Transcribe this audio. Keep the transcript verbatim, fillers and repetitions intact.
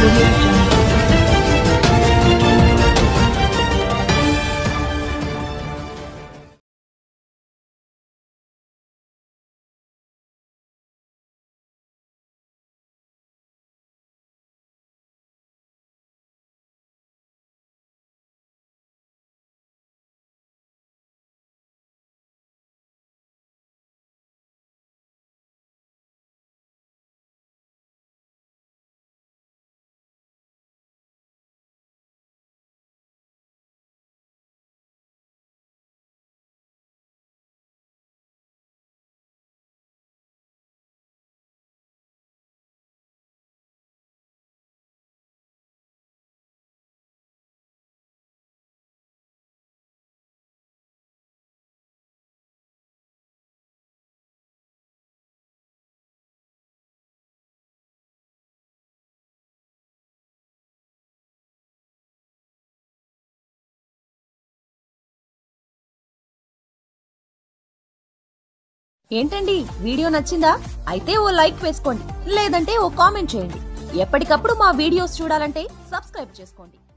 Audio Jungle. ఏంటండి video నచ్చిందా? అయితే ఓ లైక్ వేసుకోండి, లేదంటే ఓ కామెంట్ చేయండి. ఎప్పటికప్పుడు మా వీడియోస్ చూడాలంటే సబ్స్క్రైబ్ చేసుకోండి.